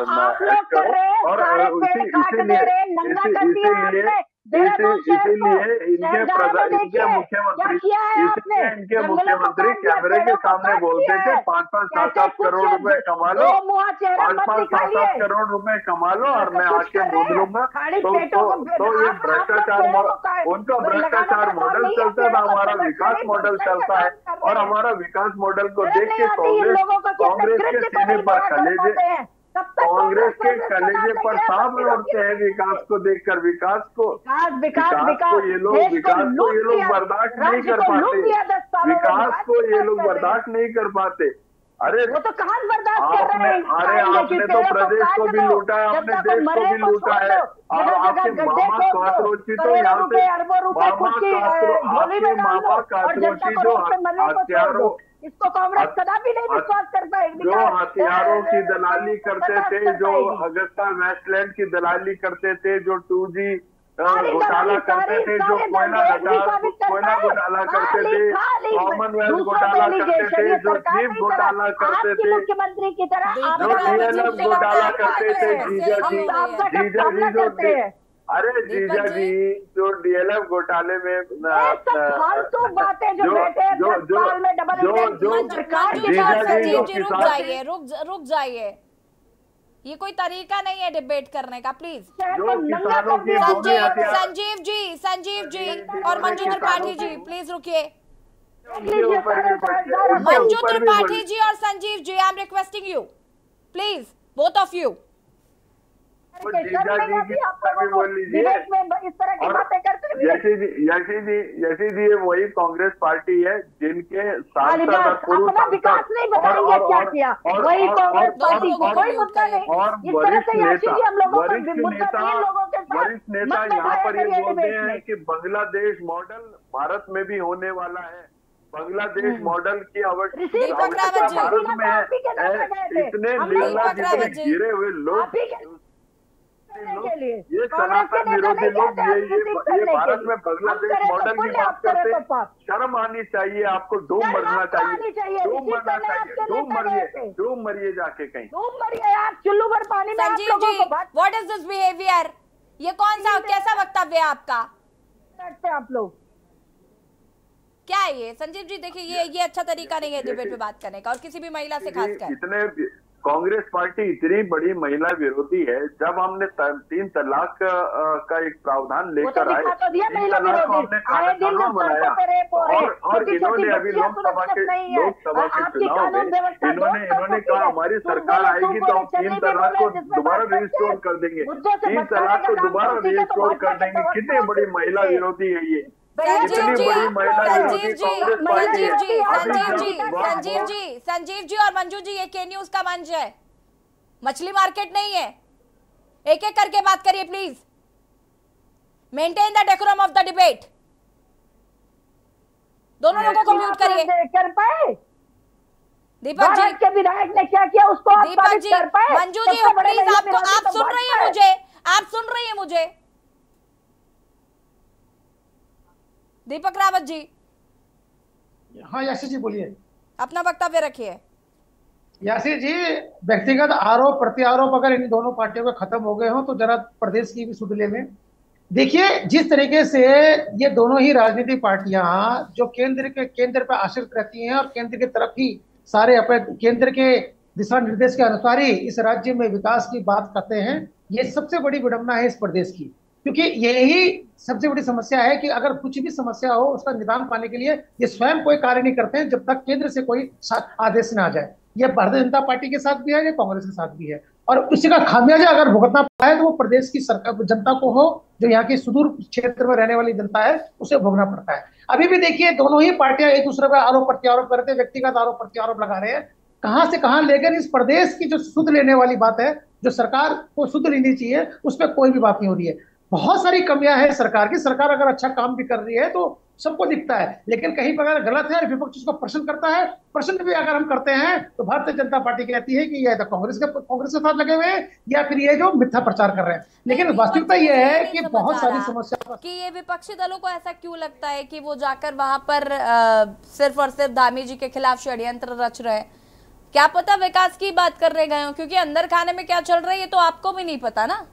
करो, और इसीलिए इसीलिए इसीलिए इनके इनके मुख्यमंत्री इसीलिए इनके मुख्यमंत्री कैमरे के सामने बोलते थे पाँच पाँच सात सात करोड़ रुपए कमा लो, पाँच पाँच सात सात करोड़ रुपए कमा लो और मैं आके मोड़ लूंगा। तो तो ये भ्रष्टाचार, उनका भ्रष्टाचार मॉडल चलता था, हमारा विकास मॉडल चलता है। और हमारा विकास मॉडल को देख के कांग्रेस कांग्रेस के सीने पर कलेजे कांग्रेस के कलेजे पर सांप लौटते हैं विकास को देखकर। विकास को विकास को ये लोग विकास को ये लोग बर्दाश्त नहीं कर पाते, विकास को ये लोग बर्दाश्त नहीं कर पाते। अरे वो तो कहाँ बर्दाश्त कर रहे हैं? अरे आपने तो प्रदेश को भी लूटा है, आपने देश को भी लूटा है। आपके मामा कातरोची तो यहाँ से आपके मामा कातरोची जो हथियारों इसको कांग्रेस कदापि नहीं विश्वास कर पाएगी। जो हथियारों की दलाली करते थे, जो अगस्ता वेस्टलैंड की दलाली करते थे, जो टू जी घोटाला करते थे, जो कोयला कोयला घोटाला करते थे, कॉमनवेल्थ घोटाला करते थे, जो जीप घोटाला करते थे, मुख्यमंत्री की तरह जो डीएलएफ घोटाला करते थे, जीजा जी जीजा जी जो अरे जीजा जी जो डीएलएफ घोटाले में फालतू बातें जो बैठे जो जो जो जो संजीव जी रुक जाइए, रुक रुक जाइए, ये कोई तरीका नहीं है डिबेट करने का, प्लीज। संजीव संजीव जी संजीव जी और मंजू त्रिपाठी जी प्लीज रुकिए। मंजू त्रिपाठी जी और Sanjeev ji, I am requesting you please, both of you. जीजा जी की भी बोल लीजिए। इस तरह की बातें करते हैं यशी जी यशी जी यशी जी ये वही कांग्रेस पार्टी है जिनके सांसद और पूर्व विकास नहीं बताएंगे क्या किया, वही कांग्रेस पार्टी को कोई मुद्दा नहीं। और वरिष्ठ नेता वरिष्ठ नेता वरिष्ठ नेता यहाँ पर ये बोलते हैं कि बांग्लादेश मॉडल भारत में भी होने वाला है, बांग्लादेश मॉडल की आवश्यकता भारत में है। इतने निर्लज, इतने गिरे हुए लोग ये सनातन विरोधी लोग ये ये ये भारत में बांग्लादेश मॉडल की बात करते हैं। शर्म आनी चाहिए आपको, डूब मरना चाहिए, डूब मरना चाहिए, डूब मरिए, डूब मरिए जाके कहीं, डूब मरिए आप चुल्लू भर पानी में। Sanjeev ji, what is this behaviour? ये कौन सा कैसा वक्तव्य है आपका? आप लोग क्या है ये? संजीव जी देखिए, ये ये अच्छा तरीका नहीं है डिबेट पे बात करने का, और किसी भी महिला से खासकर। इतने कांग्रेस पार्टी इतनी बड़ी महिला विरोधी है। जब हमने तीन तलाक का एक प्रावधान लेकर आए, तीन तलाक को हमने कानून बनाया, और और इन्होंने अभी लोकसभा के लोकसभा के चुनाव में इन्होंने इन्होंने कहा हमारी सरकार आएगी तो हम तीन तलाक को दोबारा रजिस्टोर कर देंगे, तीन तलाक को दोबारा रजिस्टोर कर देंगे। कितनी बड़ी महिला विरोधी है ये, संजीव जी, संजीव जी, संजीव जी, संजीव जी, संजीव जी, संजीव जी और मंजू जी, ये के न्यूज का मंच है, मछली मार्केट नहीं है। एक एक करके बात करिए please. Maintain the decorum of the debate. दोनों लोगों को म्यूट करिए। कर पाए दीपक जी के विधायक ने क्या किया उसको आप दीपक जी, कर पाए? मंजू जी प्लीज, आपको आप सुन रही है मुझे? आप सुन रही है मुझे? दीपक रावत जी। हाँ यासी जी बोलिए, अपना वक्तव्य रखिए। यासी जी, व्यक्तिगत आरोप प्रत्यारोप अगर इन दोनों पार्टियों के खत्म हो गए हो तो जरा प्रदेश की भी सुध ले लें। देखिए जिस तरीके से ये दोनों ही राजनीतिक पार्टियां जो केंद्र के केंद्र पर आश्रित रहती हैं और केंद्र की तरफ ही सारे अपने केंद्र के दिशा निर्देश के अनुसार ही इस राज्य में विकास की बात करते हैं, ये सबसे बड़ी विडंबना है इस प्रदेश की। क्योंकि यही सबसे बड़ी समस्या है कि अगर कुछ भी समस्या हो उसका निदान पाने के लिए ये स्वयं कोई कार्य नहीं करते हैं जब तक केंद्र से कोई आदेश ना आ जाए। ये भारतीय जनता पार्टी के साथ भी है, ये कांग्रेस के साथ भी है, और उसी का खामियाजा अगर भुगतना पड़ा है तो वो प्रदेश की सरकार जनता को हो, जो यहाँ की सुदूर क्षेत्र में रहने वाली जनता है उसे भोगना पड़ता है। अभी भी देखिए दोनों ही पार्टियां एक दूसरे पर आरोप प्रत्यारोप करते हैं, व्यक्तिगत आरोप प्रत्यारोप लगा रहे हैं, कहां से कहां, लेकिन इस प्रदेश की जो सुध लेने वाली बात है, जो सरकार को सुध लेनी चाहिए, उस पर कोई भी बात नहीं हो रही है। बहुत सारी कमियां हैं सरकार की। सरकार अगर अच्छा काम भी कर रही है तो सबको दिखता है, लेकिन कहीं पर अगर गलत है विपक्ष उसको प्रश्न करता है, प्रश्न भी अगर हम करते हैं तो भारतीय जनता पार्टी कहती है कि ये तो कांग्रेस के कांग्रेस के साथ लगे हुए हैं या फिर ये जो मिथ्या प्रचार कर रहे हैं। लेकिन वास्तविकता ये है कि बहुत सारी समस्या कि ये विपक्षी दलों को ऐसा क्यों लगता है कि वो जाकर वहां पर आ, सिर्फ और सिर्फ धामी जी के खिलाफ षड्यंत्र रच रहे हैं। क्या पता विकास की बात करने गए हो, क्योंकि अंदर खाने में क्या चल रहा है ये तो आपको भी नहीं पता ना।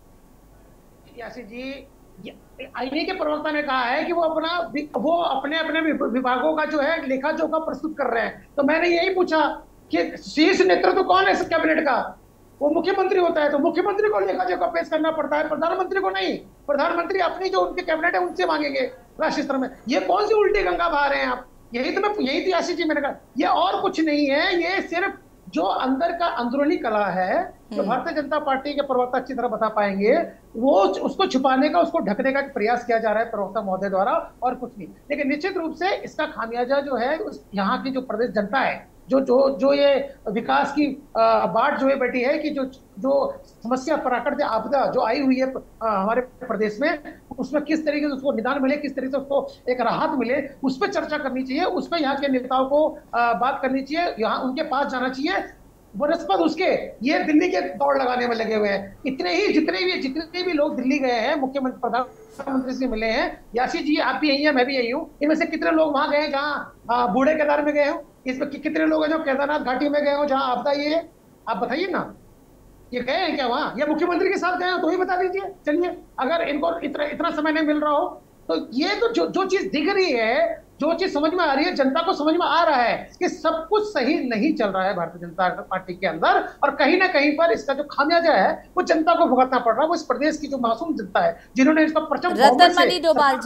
यासी जी, आईने के प्रवक्ता ने कहा है कि वो अपना वो अपने अपने विभागों का जो है लेखा जोखा प्रस्तुत कर रहे हैं। तो मैंने यही पूछा कि शीर्ष नेतृत्व कौन है इस कैबिनेट का? वो मुख्यमंत्री होता है, तो मुख्यमंत्री को लेखा जोखा पेश करना पड़ता है, प्रधानमंत्री को नहीं। प्रधानमंत्री अपनी जो उनके कैबिनेट है उनसे मांगेंगे राष्ट्रीय स्तर में। ये कौन सी उल्टी गंगा बहा रहे हैं आप? यही तो मैं यही थी यासी जी, मैंने कहा ये और कुछ नहीं है, ये सिर्फ जो अंदर का अंदरूनी कला है जो भारतीय जनता पार्टी के प्रवक्ता अच्छी तरह बता पाएंगे, वो उसको छुपाने का, उसको ढकने का प्रयास किया जा रहा है प्रवक्ता महोदय द्वारा, और कुछ नहीं। लेकिन निश्चित रूप से इसका खामियाजा जो है उस यहाँ की जो प्रदेश जनता है, जो जो जो ये विकास की बाट जो है बैठी है कि जो जो समस्या प्राकृतिक आपदा जो आई हुई है हमारे प्रदेश में, उसमें किस तरीके से उसको निदान मिले, किस तरीके से उसको एक राहत मिले, उस पर चर्चा करनी चाहिए, उस पर यहाँ के नेताओं को बात करनी चाहिए, यहाँ उनके पास जाना चाहिए। बनस्पत उसके ये दिल्ली के दौड़ लगाने में लगे हुए हैं। इतने ही जितने भी जितने भी लोग दिल्ली गए हैं, मुख्यमंत्री प्रधानमंत्री से मिले हैं, यासी जी आप भी यही हैं, मैं भी यही हूँ, इनमें से कितने लोग वहां गए जहाँ बूढ़े केदार में गए हो? इसमें कितने लोग हैं जो केदारनाथ घाटी में गए हो जहाँ आपदा ये है? आप बताइए ना, ये गए हैं क्या वहां, या मुख्यमंत्री के साथ गए हो तो ही बता दीजिए। चलिए, अगर इनको इतना इतना समय नहीं मिल रहा हो तो ये तो जो जो चीज दिख रही है, जो चीज समझ में आ रही है, जनता को समझ में आ रहा है कि सब कुछ सही नहीं चल रहा है भारतीय जनता पार्टी के अंदर, और कहीं ना कहीं पर इसका जो खामियाजा है वो जनता को भुगतना पड़ रहा है। वो इस प्रदेश की जो मासूम जनता है जिन्होंने इसका परचम रतनमणि डोभाल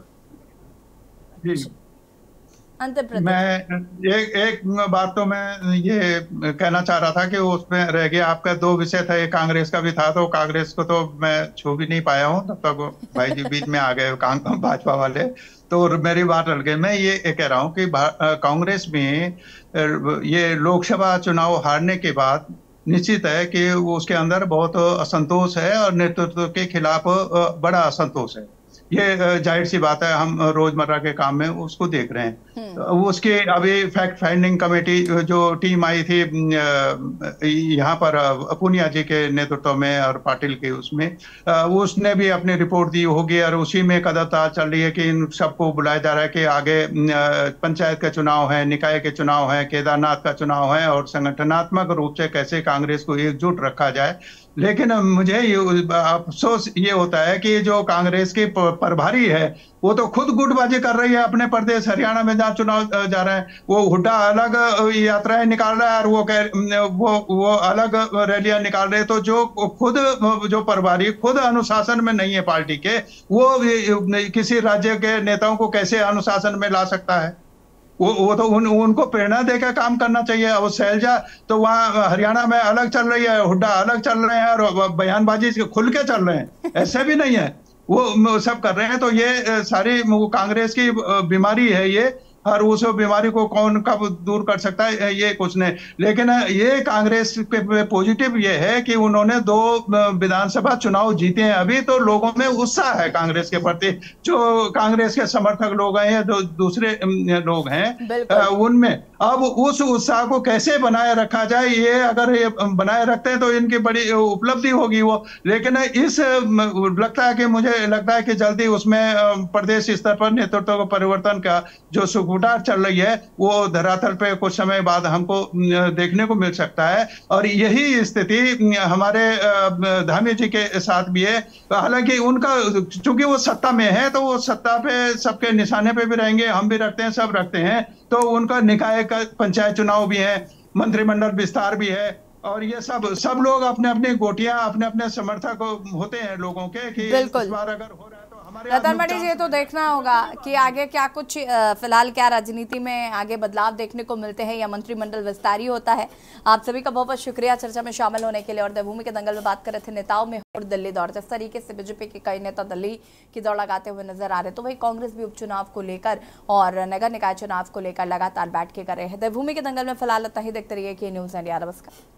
जी, मैं एक एक बात तो मैं ये कहना चाह रहा था कि उसमें रह गया आपका दो विषय था, एक कांग्रेस का भी था, तो कांग्रेस को तो मैं छू भी नहीं पाया हूँ, तब तक भाई जी बीच में आ गए भाजपा वाले, तो मेरी बात रह गई। मैं ये कह रहा हूँ कि कांग्रेस में ये लोकसभा चुनाव हारने के बाद निश्चित है कि वो उसके अंदर बहुत असंतोष है और नेतृत्व के खिलाफ बड़ा असंतोष है। ये जाहिर सी बात है, हम रोजमर्रा के काम में उसको देख रहे हैं। उसकी अभी फैक्ट फाइंडिंग कमेटी जो टीम आई थी यहाँ पर पूनिया जी के नेतृत्व में और पाटिल के उसमें, उसने भी अपनी रिपोर्ट दी होगी और उसी में कदरता चल रही है कि इन सबको बुलाया जा रहा है कि आगे पंचायत के चुनाव है, निकाय के चुनाव है, केदारनाथ का चुनाव है और संगठनात्मक रूप से कैसे कांग्रेस को एकजुट रखा जाए। लेकिन मुझे अफसोस ये होता है कि जो कांग्रेस की प्रभारी है वो तो खुद गुटबाजी कर रही है अपने प्रदेश हरियाणा में जहाँ चुनाव जा रहे हैं। वो हुड्डा अलग यात्राएं निकाल रहा है और वो कह वो वो अलग रैलियां निकाल रहे हैं। तो जो खुद जो प्रभारी खुद अनुशासन में नहीं है पार्टी के, वो किसी राज्य के नेताओं को कैसे अनुशासन में ला सकता है? वो वो तो उन, उनको प्रेरणा देकर काम करना चाहिए। और शैलजा तो वहाँ हरियाणा में अलग चल रही है, हुड्डा अलग चल रहे हैं और बयानबाजी खुल के चल रहे हैं, ऐसे भी नहीं है, वो सब कर रहे हैं। तो ये सारी कांग्रेस की बीमारी है ये, और उस बीमारी को कौन कब दूर कर सकता है ये कुछ नहीं। लेकिन ये कांग्रेस के पॉजिटिव ये है कि उन्होंने दो विधानसभा चुनाव जीते हैं अभी, तो लोगों में उत्साह है कांग्रेस के प्रति। जो कांग्रेस के समर्थक लोग हैं या जो दूसरे लोग हैं उनमें अब उस उत्साह को कैसे बनाए रखा जाए, ये अगर ये बनाए रखते हैं तो इनकी बड़ी उपलब्धि होगी वो। लेकिन इस लगता है कि मुझे लगता है कि जल्दी उसमें प्रदेश स्तर पर नेतृत्व को परिवर्तन का जो सुकुटार चल रही है वो धरातल पे कुछ समय बाद हमको देखने को मिल सकता है। और यही स्थिति हमारे धामी जी के साथ भी है। हालांकि उनका चूंकि वो सत्ता में है तो वो सत्ता पे सबके निशाने पे भी रहेंगे, हम भी रखते हैं, सब रखते हैं। तो उनका निकाय का पंचायत चुनाव भी है, मंत्रिमंडल विस्तार भी है, और ये सब सब लोग अपने अपने गोटियां अपने अपने समर्थक होते हैं लोगों के कि इस बार अगर हो रहा है तो हमारे रतन मणि जी, तो देखना होगा कि आगे क्या कुछ फिलहाल क्या राजनीति में आगे बदलाव देखने को मिलते हैं या मंत्रिमंडल विस्तार ही होता है। आप सभी का बहुत बहुत शुक्रिया चर्चा में शामिल होने के लिए। और देवभूमि के दंगल में बात कर रहे थे नेताओं में और दिल्ली दौड़, जिस तरीके से बीजेपी के कई नेता दिल्ली की दौड़ लगाते हुए नजर आ रहे, तो वही कांग्रेस भी उपचुनाव को लेकर और नगर निकाय चुनाव को लेकर लगातार बैठकें कर रहे हैं। देवभूमि के दंगल में फिलहाल इतना ही। देखते रहिए कि न्यूज इंडिया। नमस्कार।